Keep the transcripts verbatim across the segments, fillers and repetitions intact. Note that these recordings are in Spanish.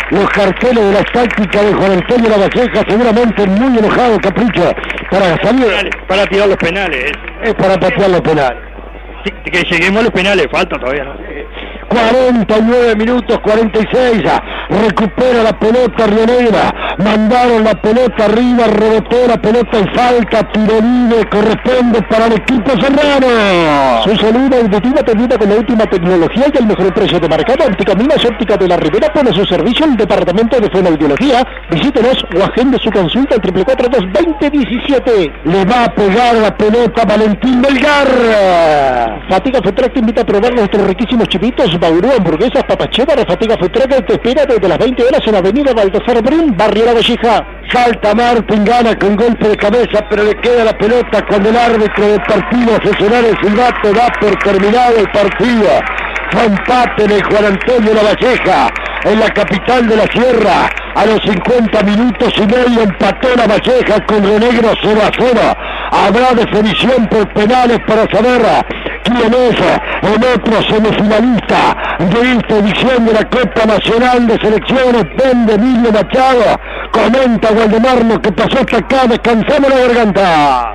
los carteles de la táctica de Juan Antonio Lavalleja, seguramente muy enojado Capricho, para salir, para tirar los penales. Es para patear los penales. Sí, que lleguemos a los penales, falta todavía, ¿no? cuarenta y nueve minutos, cuarenta y seis, recupera la pelota Río Negro, mandaron la pelota arriba, rebotó la pelota en falta, tiro libre, corresponde para el equipo serrano. Su salud auditiva atendida con la última tecnología y el mejor precio de mercado. Anticaminas Óptica de la Ribera pone su servicio al departamento de fonoaudiología. Visítenos o agende su consulta en triple cuatro dos veinte diecisiete. Le va a pegar la pelota Valentín Melgar. Fatiga Futrack te invita a probar nuestros riquísimos chivitos, baurú, hamburguesas, papas cheddar. Fatiga Futrack te espera desde las veinte horas en Avenida Baltasar Brin, Barrio Lavalleja. Salta Martín, gana con golpe de cabeza, pero le queda la pelota cuando el árbitro del partido asesorar el silbato da por terminado el partido. Fue empate de Juan Antonio Lavalleja en la capital de la Sierra. A los cincuenta minutos y medio empató Lavalleja con Río Negro cero a cero. Habrá definición por penales para saber quién es el otro semifinalista de esta edición de la Copa Nacional de Selecciones. Vende Emilio Machado, comenta Waldemar lo que pasó hasta acá, descansamos la garganta.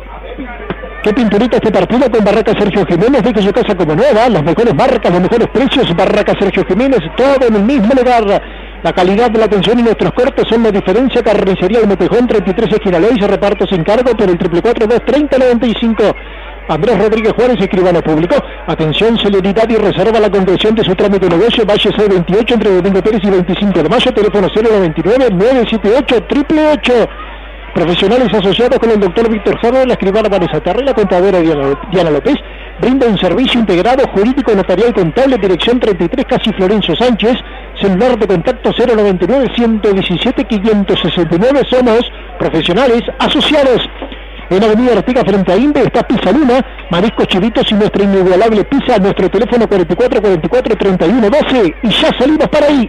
Qué pinturita este partido con Barraca Sergio Jiménez, de que su casa como nueva, las mejores marcas, los mejores precios, Barraca Sergio Jiménez, todo en el mismo lugar. La calidad de la atención y nuestros cortes son la diferencia. Carnicería El Motejón, treinta y tres esquina Ley, se reparto sin cargo por el triple cuatro dos treinta noventa y cinco. Andrés Rodríguez Juárez, escribano público. Atención, celeridad y reserva la concreción de su trámite de negocio. Valle C veintiocho entre Domingo Pérez y veinticinco de mayo. Teléfono cero noventa y nueve nueve siete ocho ocho ocho. Profesionales asociados con el doctor Víctor Ferro, la escribana Vanessa Terra y la contadora Diana, Diana López. Brinda un servicio integrado jurídico, notarial, contable. Dirección treinta y tres, Casi Florencio Sánchez. Celular de contacto cero noventa y nueve ciento diecisiete quinientos sesenta y nueve. Somos profesionales asociados. En Avenida Artigas frente a Inde está Pizza Luna, mariscos chivitos y nuestra inigualable pizza. Nuestro teléfono cuarenta y cuatro cuarenta y cuatro treinta y uno doce y ya salimos para ahí.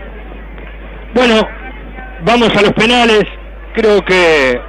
Bueno, vamos a los penales. Creo que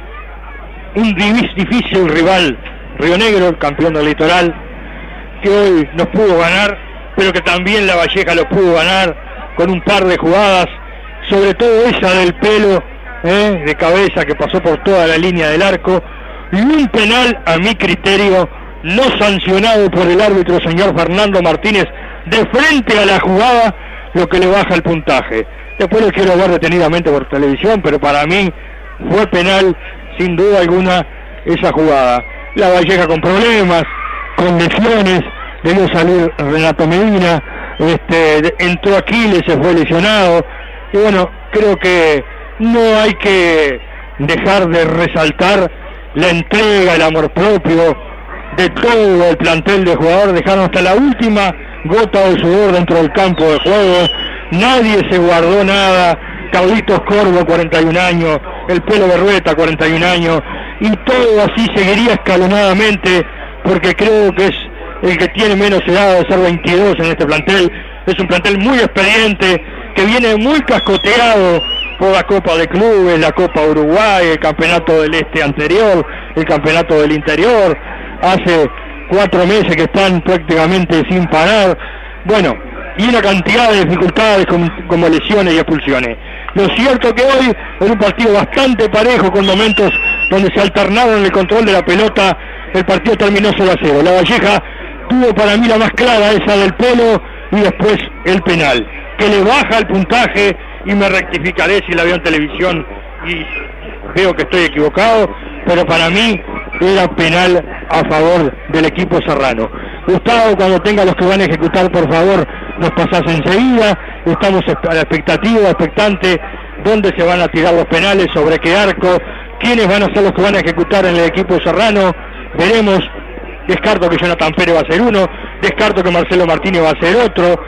un difícil rival, Río Negro, el campeón del Litoral, que hoy nos pudo ganar, pero que también Lavalleja lo pudo ganar con un par de jugadas, sobre todo esa del pelo, eh, de cabeza que pasó por toda la línea del arco, y un penal a mi criterio no sancionado por el árbitro señor Fernando Martínez de frente a la jugada, lo que le baja el puntaje. Después lo quiero ver detenidamente por televisión, pero para mí fue penal sin duda alguna esa jugada. Lavalleja con problemas, con lesiones, debió salir Renato Medina, este, entró Aquiles, se fue lesionado, y bueno, creo que no hay que dejar de resaltar la entrega, el amor propio de todo el plantel de jugadores. Dejaron hasta la última gota de sudor dentro del campo de juego, nadie se guardó nada. Carlitos Corvo, cuarenta y un años, el Pelo Berrueta, cuarenta y un años, y todo así seguiría escalonadamente, porque creo que es el que tiene menos edad de ser veintidós en este plantel. Es un plantel muy experiente, que viene muy cascoteado por la Copa de Clubes, la Copa Uruguay, el Campeonato del Este anterior, el Campeonato del Interior. Hace cuatro meses que están prácticamente sin parar. Bueno, y una cantidad de dificultades como, como lesiones y expulsiones. Lo cierto que hoy era un partido bastante parejo, con momentos donde se alternaron el control de la pelota. El partido terminó cero a cero. Lavalleja tuvo para mí la más clara, esa del pelo, y después el penal, que le baja el puntaje, y me rectificaré si la veo en televisión y veo que estoy equivocado, pero para mí era penal a favor del equipo serrano. Gustavo, cuando tenga los que van a ejecutar, por favor, nos pasás enseguida. Estamos a la expectativa, expectante, dónde se van a tirar los penales, sobre qué arco, quiénes van a ser los que van a ejecutar en el equipo serrano. Veremos. Descarto que Jonathan Pérez va a ser uno, descarto que Marcelo Martínez va a ser otro.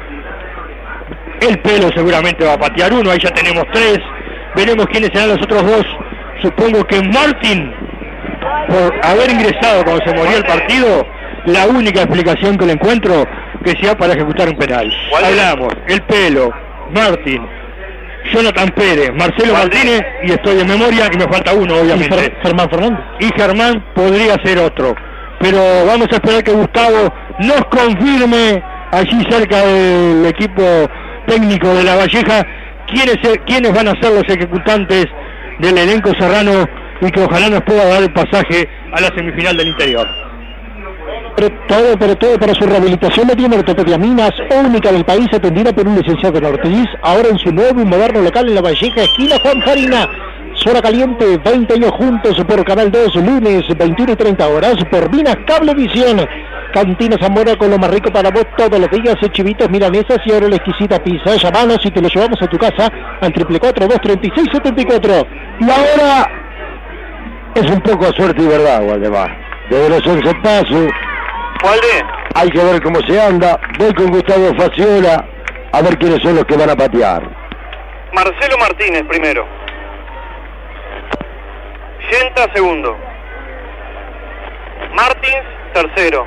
El Pelo seguramente va a patear uno, ahí ya tenemos tres. Veremos quiénes serán los otros dos. Supongo que Martín, por haber ingresado cuando se murió el partido, la única explicación que le encuentro que sea para ejecutar un penal. Hablamos, el Pelo, Martín, Jonathan Pérez, Marcelo Martínez, y estoy de memoria y me falta uno, obviamente. Y Germán Fernández. Y Germán podría ser otro. Pero vamos a esperar que Gustavo nos confirme allí cerca del equipo técnico de Lavalleja quiénes, quiénes van a ser los ejecutantes del elenco serrano y que ojalá nos pueda dar el pasaje a la semifinal del interior. Pero todo, pero todo para su rehabilitación le tiene Ortopedia Minas, única del país, atendida por un licenciado en Ortiz, ahora en su nuevo y moderno local en La Valleja, esquina Juan Farina. Zona Caliente, veinte años juntos por Canal dos, lunes, veintiuna y treinta horas, por Minas Cablevisión. Cantina Zamora con lo más rico para vos todos los días, chivitos, milanesas y ahora la exquisita pizza. Llamanos y te lo llevamos a tu casa al triple cuatro, dos treinta y seis, setenta y cuatro. Y ahora es un poco a suerte y verdad, Waldemar. Desde los once pasos, Walde, hay que ver cómo se anda. Voy con Gustavo Faciola a ver quiénes son los que van a patear. Marcelo Martínez primero. Yenta segundo. Martins tercero.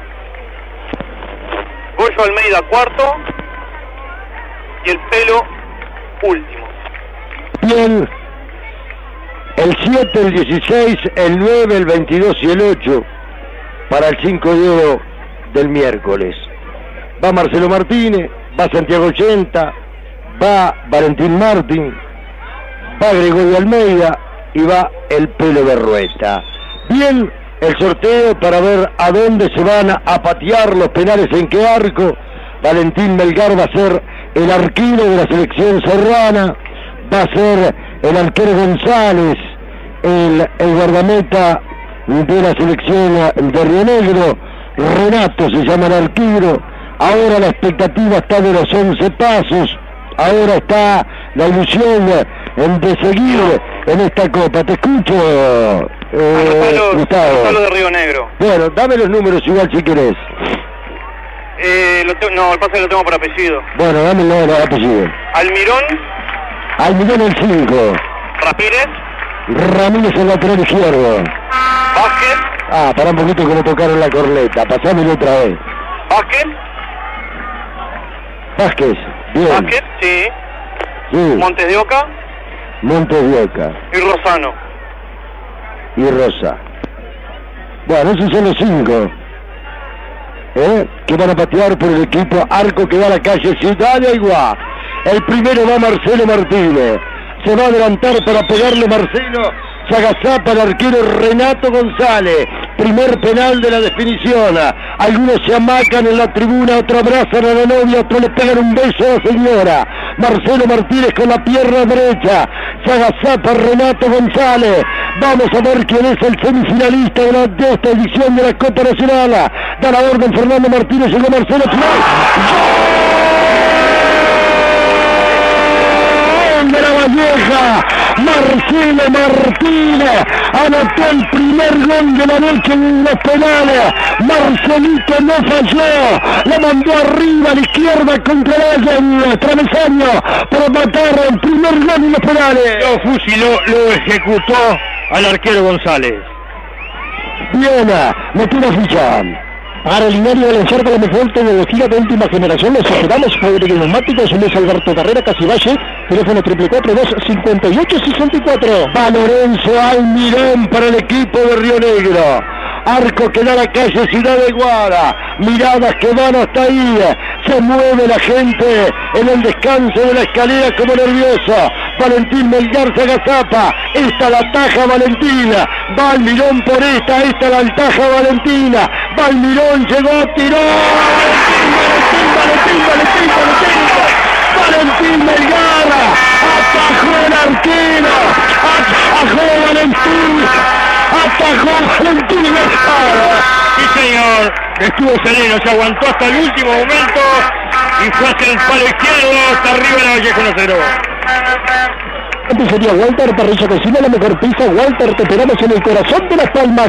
Goyo Almeida cuarto. Y el Pelo último. Bien. El siete, el dieciséis, el nueve, el veintidós y el ocho para el cinco de oro del miércoles. Va Marcelo Martínez, va Santiago Yenta, va Valentín Martín, va Gregorio Almeida y va el Pelo Berrueta. Bien, el sorteo para ver a dónde se van a patear los penales, en qué arco. Valentín Melgar va a ser el arquero de la selección serrana, va a ser el arquero González, el, el guardameta de la selección de Río Negro, Renato se llama el arquero. Ahora la expectativa está de los once pasos, ahora está la ilusión de seguir en esta copa. Te escucho, eh, Gustavo. Gonzalo de Río Negro. Bueno, dame los números igual si querés. Eh, lo te, no, el pase lo tengo por apellido. Bueno, dame el nombre, el apellido. Almirón. Almirón el cinco. Rapírez. Ramírez el lateral izquierdo. Vázquez. Ah, pará un poquito que me tocaron la corneta. Pasámelo otra vez. Vázquez. Vázquez, bien. Vázquez, sí. Sí. Montes de Oca. Montes de Oca. Y Rosano. Y Rosa. Bueno, esos son los cinco. ¿Eh? Que van a patear por el equipo arco que va a la calle Ciudad de Aiguá. El primero va Marcelo Martínez. Se va a adelantar para pegarle Marcelo. Se agazapa el arquero Renato González. Primer penal de la definición. Algunos se amacan en la tribuna, otro abrazan a la novia, otro le pegan un beso a la señora. Marcelo Martínez con la pierna derecha. Se agazapa Renato González. Vamos a ver quién es el semifinalista de, la, de esta edición de la Copa Nacional. Da la orden Fernando Martínez, llegó Marcelo. De la Valleja, Marcelo Martínez anotó el primer gol de la noche en los penales. Marcelito no falló, la mandó arriba a la izquierda contra el travesaño para matar el primer gol en los penales. Lo fusiló, lo ejecutó al arquero González. Bien, metió la ficha. Para el Linario Valenciano con la mejor tecnología de última generación, los esperamos por el neumáticos, Luis Alberto Carrera, Casivalle, teléfono triple cuatro, dos cincuenta y ocho, sesenta y cuatro. Va Lorenzo Almirón para el equipo de Río Negro. Arco que da a la calle Ciudad de Guara. Miradas que van hasta ahí. Se mueve la gente en el descanso de la escalera como nervioso. Valentín Melgar se agazapa. Esta la taja Valentina. Va Almirón por esta. Esta la taja Valentina. Va Almirón, llegó, tiró. Valentín, Valentín, Valentín, Valentín. Valentín Melgar. Atajó el arquero. Atajó Valentín. Atajó Valentín Melgar. Sí, señor. Estuvo sereno, se aguantó hasta el último momento y fue hacia el palo izquierdo, hasta arriba de la Valleja uno cero. Antes sería Walter Parrilla Cocina, la mejor pizza. Walter, te esperamos en el corazón de Las Palmas.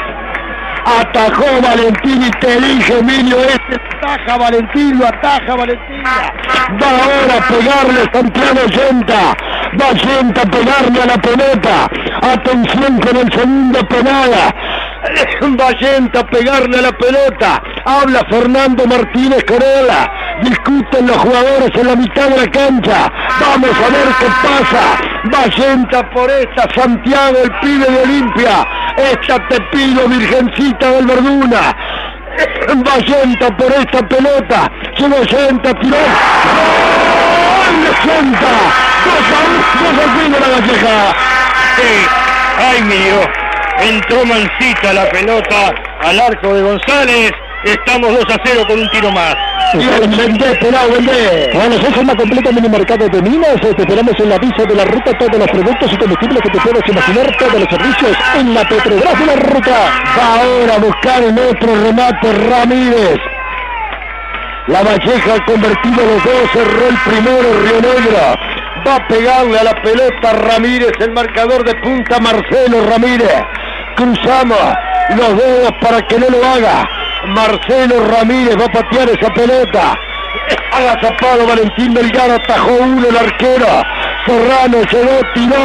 Atajó Valentín y te dije, Emilio, este ataja Valentín, lo ataja Valentín. Va ahora a pegarle Santiago Yenta. Va Yenta a pegarle a la pelota. Atención con el segundo penal. Va Yenta a pegarle a la pelota. Habla Fernando Martínez con él. Discuten los jugadores en la mitad de la cancha. Vamos a ver qué pasa. Va Yenta por esta, Santiago, el pibe de Olimpia. Esta te pido, Virgencita del Verduna. Va Yenta por esta pelota. Llegó Yenta, tiró. ¡Gol! presenta dos a uno la Valleja. Sí, ay mío, entró mansita la pelota al arco de González. Estamos dos a cero con un tiro más. Bien, vendé, pelado, vendé. Bueno, esa es la completa mini mercado de Minas. Te esperamos en la visa de la ruta, todos los productos y combustibles que te puedas imaginar, todos los servicios en la Petrobras de la ruta. Va ahora a buscar el otro remate Ramírez. La Valleja ha convertido los dos, cerró el primero Río Negro. Va a pegarle a la pelota Ramírez, el marcador de punta Marcelo Ramírez. Cruzamos los dedos para que no lo haga. Marcelo Ramírez va a patear esa pelota. Agazapado Valentín Melgar, atajó uno el arquero. Serrano llegó, tiró.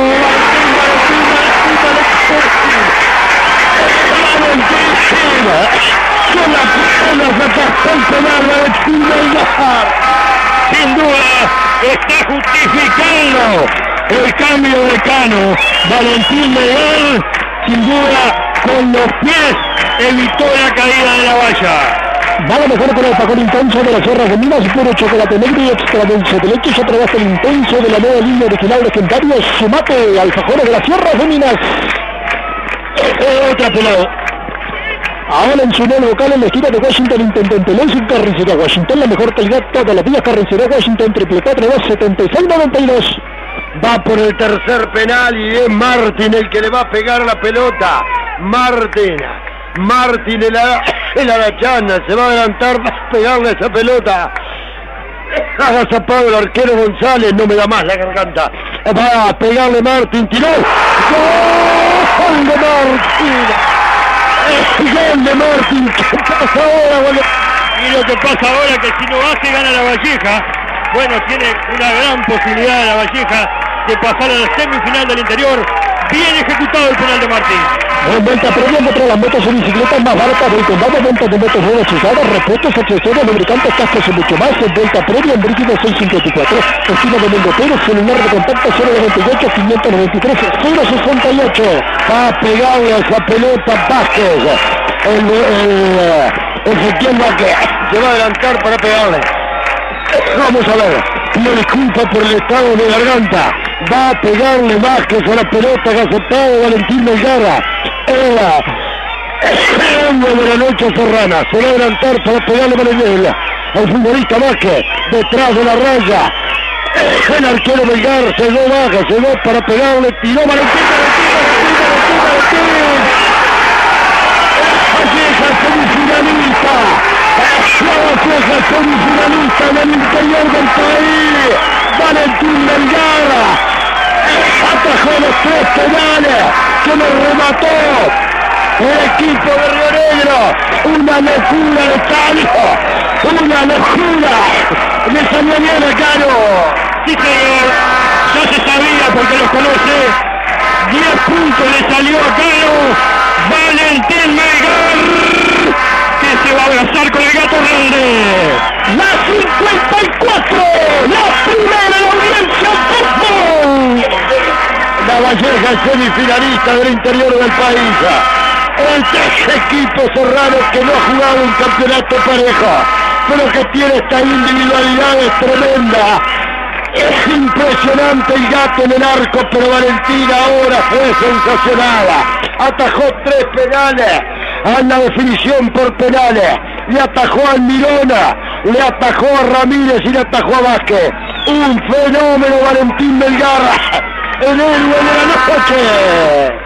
Con las piernas atajó el penal Valentín Melgar. Sin duda está justificando el cambio de Cano. Valentín Melgar, sin duda, con los pies evitó la caída de la valla. Va a lo mejor con el pacón intenso de las Sierras de Minas, puro chocolate negro y extra dulce de leche. Ya probaste el intenso de la nueva línea original legendario. Sumate alfajores de las Sierras de Minas. Eh, otra pelota. Ahora en su nuevo local en la esquina de Washington, Intendente Lenzing, Carnicería Washington, la mejor calidad todos los días. Carnicería Washington, triple cuatro dos setenta y seis noventa y dos. Va por el tercer penal y es Martín el que le va a pegar la pelota. Martín, Martín el, el Arachana se va a adelantar para pegarle esa pelota. Agazapado el arquero González, no me da más la garganta. Va a pegarle Martín, tiró. ¡Gol de Martín! ¡Gol de Martín! ¿Qué pasa ahora? Y lo que pasa ahora es que si no hace, gana la Valleja. Bueno, tiene una gran posibilidad la Valleja de pasar a la semifinal del interior. Bien ejecutado el penal de Martín. En venta previa entre las motos y bicicletas más baratas del condado, venta de motos nuevas usadas, repuestos, accesorios, lubricantes, cascos y mucho más. En venta previa en Brígido seiscientos cincuenta y cuatro. Esquina Domingo Pérez, celular de contacto cero noventa y ocho, quinientos noventa y tres, cero sesenta y ocho. Va a pegarle a esa pelota Vázquez. El, el, el Ezequiel Vázquez se va a adelantar para pegarle. Vamos a ver, pido disculpas por el estado de garganta. Va a pegarle Vázquez a la pelota, agazapado Valentín Melgar. Era el de la noche Serrana. Se va a adelantar para pegarle Valentín al futbolista Vázquez, detrás de la raya. El arquero Melgar se dio baja, se dio para pegarle, tiró Valentín, Valentín, Valentín, Valentín. Valleja semifinalista. La Valleja semifinalista del interior del país. Valentín Melgar atajó los tres penales que le remató el equipo de Río Negro. Una locura de Cano, una locura. Le salió bien a Cano. Sí, señor, ya se sabía porque los conoce. diez puntos le salió a Cano. Valentín Melgar, que se va a abrazar con el Gato Grande. La cincuenta y cuatro, la primera de la audiencia fútbol. La Valleja semifinalista del interior del país. El tres equipo Serrano que no ha jugado un campeonato parejo, pero que tiene esta individualidad tremenda. Es impresionante el Gato en el arco, pero Valentín ahora fue sensacional. Atajó tres penales a la definición por penales. Le atajó a Almirona, le atajó a Ramírez y le atajó a Vázquez. Un fenómeno Valentín Melgar, el héroe de la noche.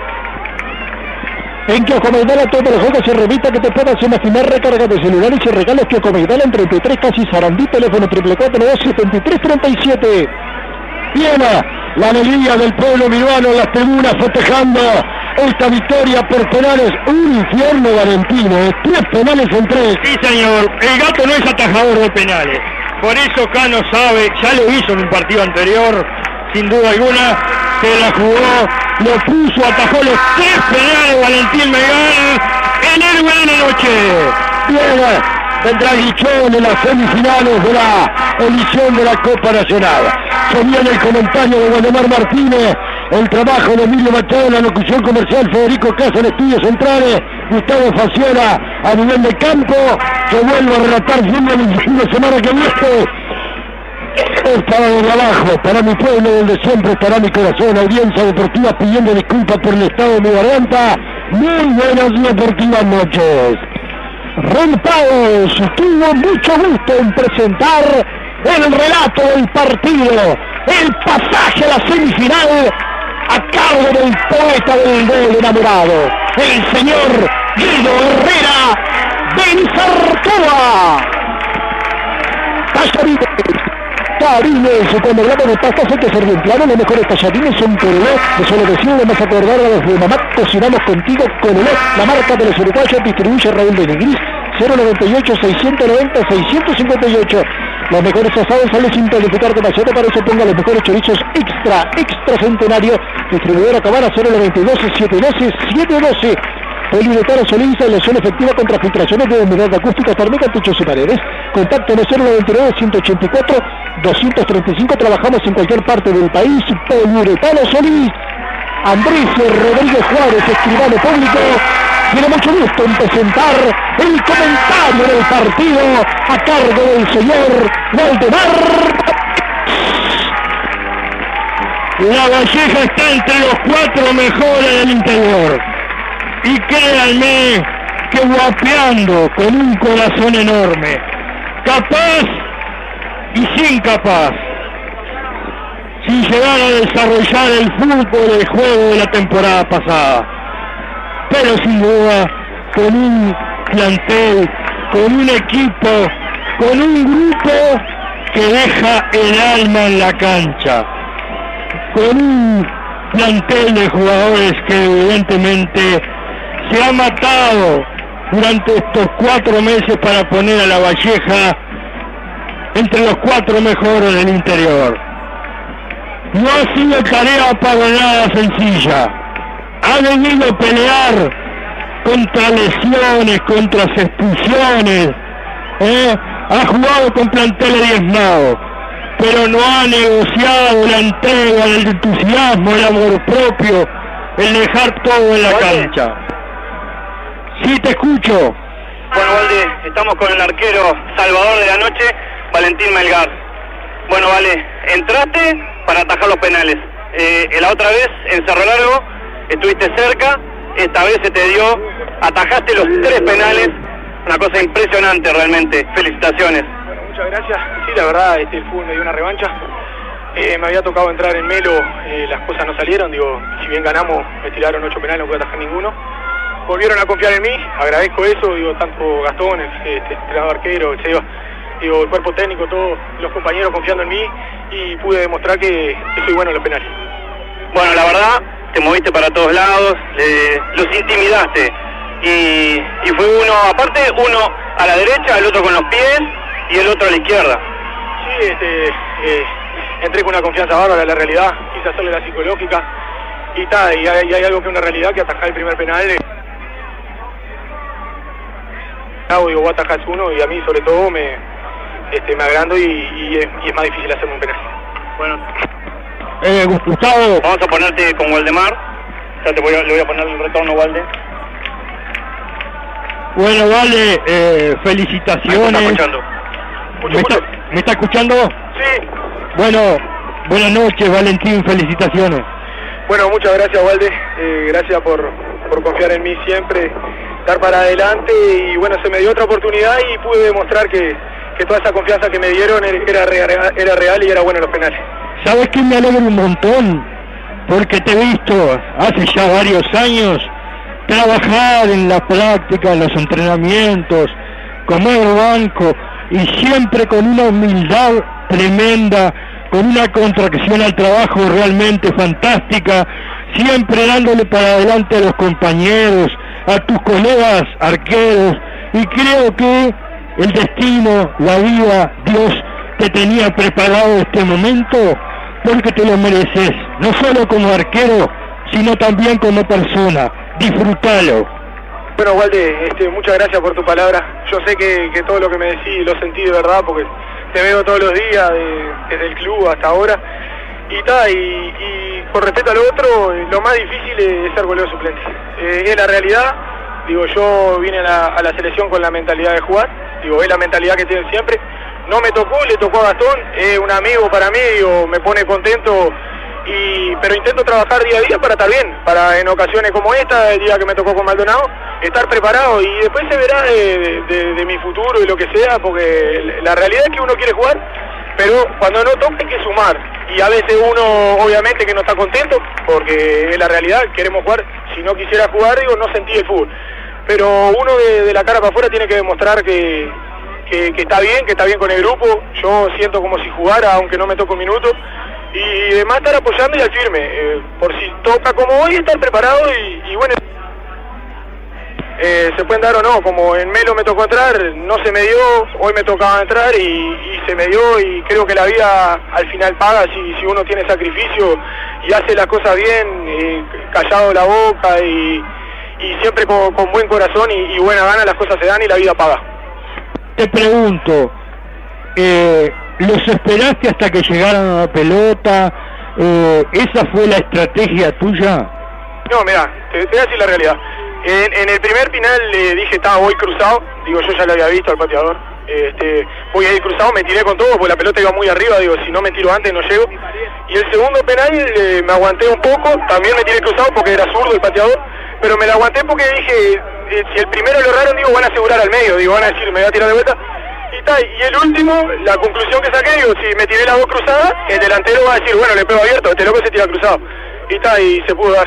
En Kiosco Maidala todos los juegos se revista que te puedas imaginar, recarga de celulares y regalos. Kiosco Maidala en treinta y tres casi Sarandí, teléfono triple cuatro dos setenta y tres treinta y siete. Bien, la alegría del pueblo minuano en las tribunas festejando esta victoria por penales. Un infierno Valentino, ¿eh? Tres penales en tres. Sí, señor, el Gato no es atajador de penales. Por eso Cano sabe, ya lo hizo en un partido anterior, sin duda alguna, se la jugó, lo puso, atajó los tres penales Valentín Melgar, el héroe de la noche. Bien, vendrá Guichón en las semifinales de la edición de la Copa Nacional. Se viene el comentario de Waldemar Martínez, el trabajo de Emilio Machado en la locución comercial, Federico Casa en Estudios Centrales, Gustavo Faciona a nivel de campo, que vuelvo a relatar el fin de semana que viene. es para los de abajo, para mi pueblo donde siempre estará mi corazón. Audiencia deportiva pidiendo disculpas por el estado de mi garganta. Muy buenas y deportivas noches. Rentados, tuvo mucho gusto en presentar el relato del partido, el pasaje a la semifinal a cargo del poeta del gol enamorado, el señor Guido Herrera de Lizartoa. Tallarines, tallarines, cuando hablamos de pastas hay que ser bien claro, los mejores tallarines son Corolé, de solo decirlo, más acordar a los de mamá, cocinamos contigo Corolé, la marca de los uruguayos, distribuye Raúl de Negris, cero noventa y ocho, seiscientos noventa, seiscientos cincuenta y ocho. Los mejores asados sale sin planificar demasiado, para eso ponga los mejores chorizos extra, extra centenario, distribuidora Cabana cero noventa y dos, setecientos doce, setecientos doce. Poliuretano Solís, ilusión efectiva contra filtraciones de humedad acústica térmica, techos y paredes. Contacto en cero noventa y nueve, ciento ochenta y cuatro, doscientos treinta y cinco. Trabajamos en cualquier parte del país. Poliuretano Solís. Andrés Rodríguez Juárez, escribano público, tiene mucho gusto en presentar el comentario del partido a cargo del señor Waldemar. La Valleja está entre los cuatro mejores del interior. Y créanme que guapeando con un corazón enorme, capaz y sin capaz, sin llegar a desarrollar el fútbol del juego de la temporada pasada, pero sin duda con un plantel, con un equipo, con un grupo que deja el alma en la cancha, con un plantel de jugadores que evidentemente se ha matado durante estos cuatro meses para poner a la Valleja entre los cuatro mejores del interior. No ha sido tarea para nada sencilla. Ha venido a pelear contra lesiones, contra expulsiones, ¿eh? Ha jugado con planteles diezmados, pero no ha negociado la entrega, el entusiasmo, el amor propio, el dejar todo en la cancha. Sí, te escucho. Bueno, Valde, estamos con el arquero salvador de la noche, Valentín Melgar. Bueno, vale, entraste para atajar los penales. Eh, la otra vez, en Cerro Largo, estuviste cerca, esta vez se te dio, atajaste los tres penales, una cosa impresionante realmente, felicitaciones. Bueno, muchas gracias. Sí, la verdad, este, el fútbol me dio una revancha. Eh, me había tocado entrar en Melo, eh, las cosas no salieron, digo, si bien ganamos, me tiraron ocho penales, no pude atajar ninguno. Volvieron a confiar en mí, agradezco eso, digo, tanto Gastón, el, este, el entrenador arquero, el Seba, digo, el cuerpo técnico, todos los compañeros confiando en mí y pude demostrar que, que soy bueno en los penales. Bueno, la verdad, te moviste para todos lados, eh, los intimidaste y, y fue uno, aparte uno a la derecha, el otro con los pies y el otro a la izquierda. Sí, este, eh, entré con una confianza bárbara en la realidad, quise hacerle la psicológica y, ta, y, hay, y hay algo que es una realidad, que atajar el primer penal. Eh, digo, voy a atajar uno y a mí sobre todo me, este, me agrando y, y, es, y es más difícil hacerme un penal. Bueno, eh, Gustavo, vamos a ponerte con Waldemar, ya te voy a, le voy a poner el retorno, Walde. Bueno, vale, eh, felicitaciones. ¿Me está escuchando? ¿Me está, ¿Me está escuchando? Sí. Bueno, buenas noches, Valentín, felicitaciones. Bueno, muchas gracias, Walde, eh, gracias por, por confiar en mí siempre, dar para adelante y bueno, se me dio otra oportunidad y pude demostrar que, que toda esa confianza que me dieron era, era, era real y era bueno en los penales. ¿Sabes qué? Me alegro un montón, porque te he visto hace ya varios años trabajar en la práctica, en los entrenamientos, comer banco y siempre con una humildad tremenda, con una contracción al trabajo realmente fantástica, siempre dándole para adelante a los compañeros, a tus colegas arqueros, y creo que el destino, la vida, Dios te tenía preparado este momento porque te lo mereces, no solo como arquero, sino también como persona. Disfrútalo. Bueno, Walde, este, muchas gracias por tu palabra. Yo sé que, que todo lo que me decís lo sentí de verdad porque te veo todos los días de, desde el club hasta ahora y ta, y, y con respecto al otro, lo más difícil es ser goleador suplente. Eh, es la realidad. Digo, yo vine a la, a la selección con la mentalidad de jugar, digo, es la mentalidad que tienen siempre, no me tocó, le tocó a Gastón, es un amigo para mí, digo, me pone contento, y pero intento trabajar día a día para estar bien, para en ocasiones como esta, el día que me tocó con Maldonado, estar preparado, y después se verá de, de, de mi futuro y lo que sea, porque la realidad es que uno quiere jugar, pero cuando no toca hay que sumar, y a veces uno obviamente que no está contento, porque es la realidad, queremos jugar, si no quisiera jugar, digo, no sentí el fútbol, pero uno de, de la cara para afuera tiene que demostrar que, que, que está bien, que está bien con el grupo, yo siento como si jugara, aunque no me toque un minuto, y además estar apoyando y al firme, eh, por si toca como hoy, estar preparado, y, y bueno, eh, se pueden dar o no, como en Melo me tocó entrar, no se me dio, hoy me tocaba entrar y, y se me dio, y creo que la vida al final paga si, si uno tiene sacrificio y hace las cosas bien, eh, callado la boca y, y siempre con, con buen corazón y, y buena gana, las cosas se dan y la vida paga. Te pregunto, eh, ¿los esperaste hasta que llegaran a la pelota? Eh, ¿Esa fue la estrategia tuya? No, mira, te, te voy a decir la realidad. En, en el primer final le dije, estaba voy cruzado, digo, yo ya lo había visto al pateador, este, voy a ir cruzado, me tiré con todo, porque la pelota iba muy arriba, digo, si no me tiro antes no llego. Y el segundo penal eh, me aguanté un poco, también me tiré cruzado porque era zurdo el pateador, pero me la aguanté porque dije, eh, si el primero lo erraron, digo, van a asegurar al medio, digo, van a decir, me voy a tirar de vuelta. Y, ta, y el último, la conclusión que saqué, digo, si me tiré las dos cruzadas, el delantero va a decir, bueno, le pego abierto, este loco se tira cruzado. Y ta, y se pudo dar.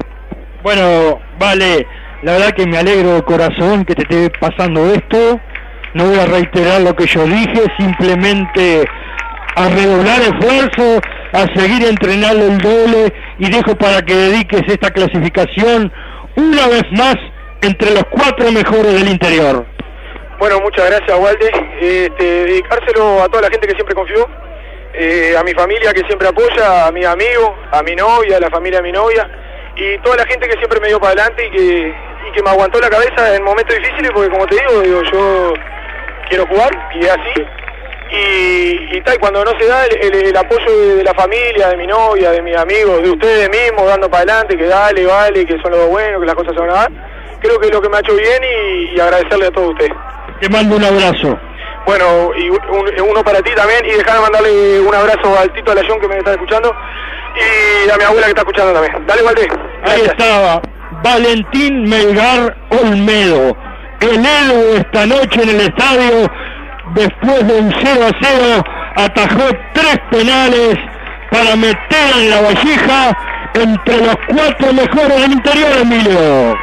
Bueno, vale, la verdad que me alegro de corazón que te esté pasando esto. No voy a reiterar lo que yo dije, simplemente a redoblar esfuerzo, a seguir entrenando el doble, y dejo para que dediques esta clasificación una vez más entre los cuatro mejores del interior. Bueno, muchas gracias, Walde. Este, dedicárselo a toda la gente que siempre confió, eh, a mi familia que siempre apoya, a mis amigos, a mi novia, a la familia de mi novia, y toda la gente que siempre me dio para adelante y que, y que me aguantó la cabeza en momentos difíciles, porque como te digo, digo yo quiero jugar, y es así, y, y tal, cuando no se da el, el, el apoyo de, de la familia, de mi novia, de mis amigos, de ustedes mismos, dando para adelante, que dale, vale, que son los buenos, que las cosas se van a dar, creo que es lo que me ha hecho bien, y, y agradecerle a todos ustedes. Te mando un abrazo. Bueno, y un, uno para ti también, y dejar de mandarle un abrazo al Tito Alayón que me está escuchando, y a mi abuela que está escuchando también. Dale, Valdés. Ahí estaba, Valentín Melgar Olmedo, el héroe esta noche en el estadio, después de un cero a cero, atajó tres penales para meter en la valleja entre los cuatro mejores del interior, Emilio.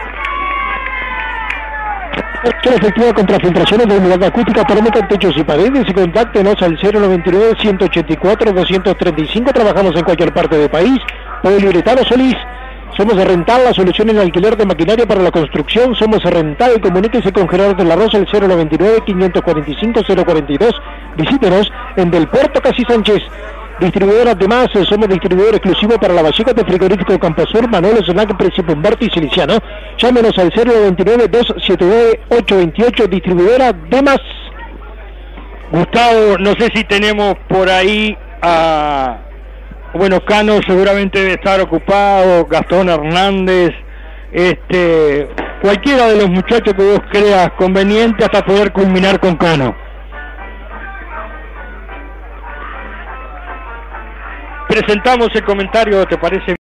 Acción efectiva contra filtraciones de humedad acústica, térmica en techos y paredes, y contáctenos al cero noventa y nueve, ciento ochenta y cuatro, doscientos treinta y cinco. Trabajamos en cualquier parte del país. Poliuretano Solís. Somos de Rental, la solución en alquiler de maquinaria para la construcción. Somos de Rental, comuníquese con Gerardo de la Rosa al cero noventa y nueve, quinientos cuarenta y cinco, cero cuarenta y dos. Visítenos en Del Puerto Casi Sánchez. Distribuidora además, somos distribuidor exclusivo para la valleja de frigorífico Camposur, Manolo Zonac, Príncipe Humberto y Siliciano. Llámenos al cero noventa y nueve, doscientos setenta y nueve, ochocientos veintiocho, distribuidora Demas. Gustavo, no sé si tenemos por ahí a... Bueno, Cano seguramente debe estar ocupado, Gastón Hernández, este, cualquiera de los muchachos que vos creas conveniente hasta poder culminar con Cano. Presentamos el comentario, ¿te parece?